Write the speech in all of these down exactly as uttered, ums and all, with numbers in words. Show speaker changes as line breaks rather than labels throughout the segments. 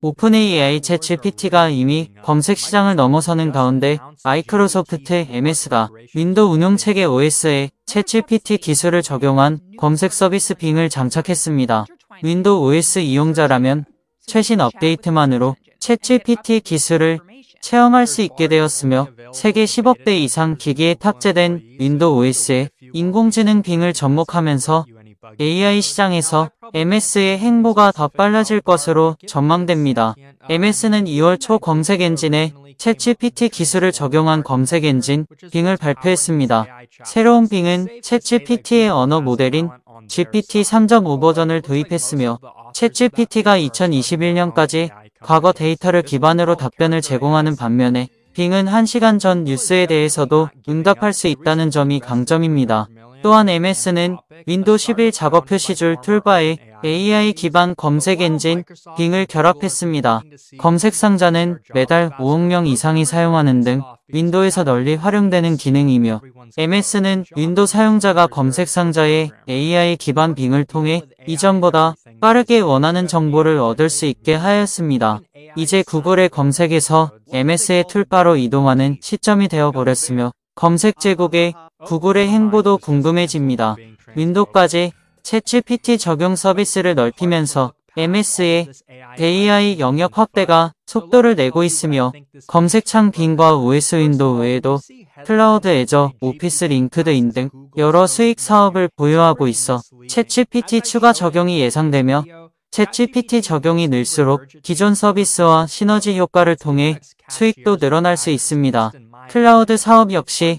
오픈에이아이 챗지피티가 이미 검색 시장을 넘어서는 가운데 마이크로소프트 엠에스가 윈도우 운영체계 오에스에 챗지피티 기술을 적용한 검색 서비스 빙을 장착했습니다. 윈도우 오에스 이용자라면 최신 업데이트만으로 챗지피티 기술을 체험할 수 있게 되었으며 세계 십억 대 이상 기기에 탑재된 윈도우 오에스에 인공지능 빙을 접목하면서 에이아이 시장에서 엠에스의 행보가 더 빨라질 것으로 전망됩니다. 엠에스는 이월 초 검색 엔진에 챗지피티 기술을 적용한 검색 엔진 빙을 발표했습니다. 새로운 빙은 챗지피티의 언어 모델인 지피티 삼 점 오 버전을 도입했으며 챗지피티가 이천이십일 년까지 과거 데이터를 기반으로 답변을 제공하는 반면에 빙은 한 시간 전 뉴스에 대해서도 응답할 수 있다는 점이 강점입니다. 또한 엠에스는 윈도우 십일 작업 표시줄 툴바에 에이아이 기반 검색 엔진 빙을 결합했습니다. 검색 상자는 매달 오억 명 이상이 사용하는 등 윈도우에서 널리 활용되는 기능이며 엠에스는 윈도우 사용자가 검색 상자에 에이아이 기반 빙을 통해 이전보다 빠르게 원하는 정보를 얻을 수 있게 하였습니다. 이제 구글의 검색에서 엠에스의 툴바로 이동하는 시점이 되어버렸으며 검색 제국의 구글의 행보도 궁금해집니다. 윈도우까지 챗지피티 적용 서비스를 넓히면서 엠에스의 에이아이 영역 확대가 속도를 내고 있으며 검색창 빙과 오에스 윈도우 외에도 클라우드 애저, 오피스 링크드인 등 여러 수익 사업을 보유하고 있어 챗지피티 추가 적용이 예상되며 챗지피티 적용이 늘수록 기존 서비스와 시너지 효과를 통해 수익도 늘어날 수 있습니다. 클라우드 사업 역시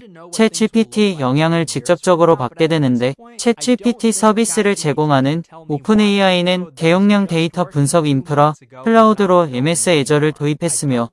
챗지피티 영향을 직접적으로 받게 되는데 챗지피티 서비스를 제공하는 오픈에이아이는 대용량 데이터 분석 인프라 클라우드로 엠에스 애저를 도입했으며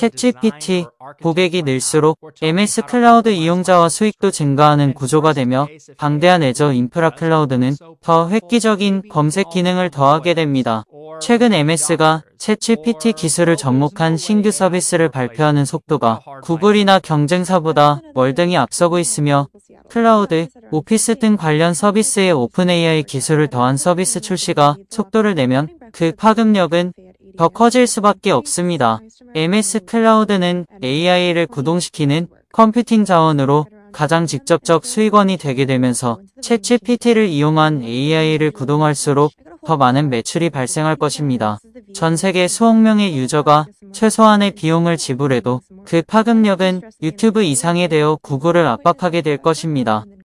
챗지피티 고객이 늘수록 엠에스 클라우드 이용자와 수익도 증가하는 구조가 되며 방대한 애저 인프라 클라우드는 더 획기적인 검색 기능을 더하게 됩니다. 최근 엠에스가 챗지피티 기술을 접목한 신규 서비스를 발표하는 속도가 구글이나 경쟁사보다 월등히 앞서고 있으며 클라우드, 오피스 등 관련 서비스에 오픈에이아이 기술을 더한 서비스 출시가 속도를 내면 그 파급력은 더 커질 수밖에 없습니다. 엠에스 클라우드는 에이아이를 구동시키는 컴퓨팅 자원으로 가장 직접적 수익원이 되게 되면서 챗지피티를 이용한 에이아이를 구동할수록 더 많은 매출이 발생할 것입니다. 전 세계 수억 명의 유저가 최소한의 비용을 지불해도 그 파급력은 유튜브 이상이 되어 구글을 압박하게 될 것입니다.